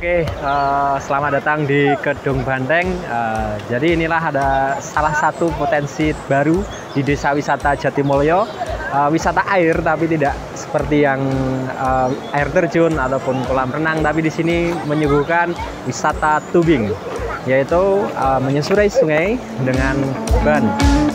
Selamat datang di Kedung Banteng. Jadi inilah ada salah satu potensi baru di Desa Wisata Jatimulyo. Wisata air, tapi tidak seperti yang air terjun ataupun kolam renang, tapi di sini menyuguhkan wisata tubing, yaitu menyusuri sungai dengan ban.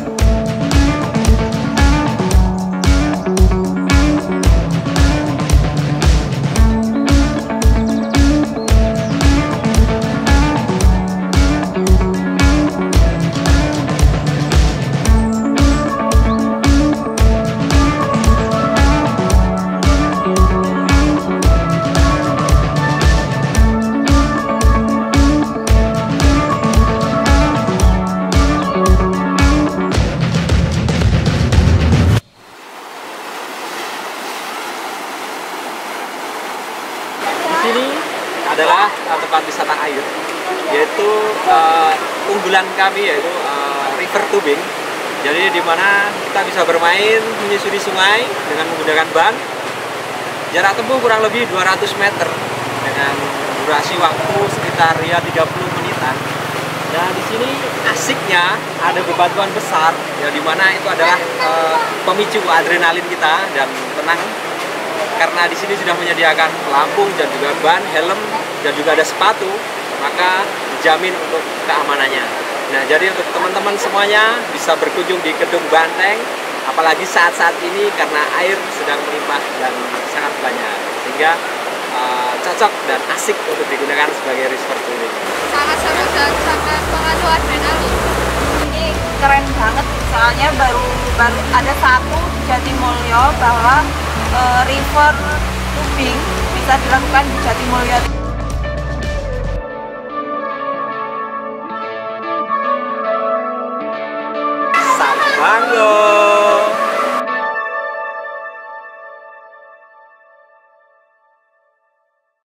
Ini adalah tempat wisata air, yaitu unggulan kami, yaitu river tubing. Jadi di mana kita bisa bermain menyusuri sungai dengan menggunakan ban. Jarak tempuh kurang lebih 200 meter dengan durasi waktu sekitar 30 menitan. Dan di sini asiknya ada bebatuan besar, ya di mana itu adalah pemicu adrenalin kita dan tenang. Karena di sini sudah menyediakan pelampung dan juga ban, helm, dan juga ada sepatu, maka dijamin untuk keamanannya. Nah, jadi untuk teman-teman semuanya bisa berkunjung di Kedung Banteng, apalagi saat-saat ini karena air sedang melimpah dan sangat banyak, sehingga cocok dan asik untuk digunakan sebagai river tubing. Sangat seru dan sangat mengadu adrenalin. Ini keren banget, soalnya baru ada satu di Jatimulyo bahwa river tubing bisa dilakukan di Jatimulyo.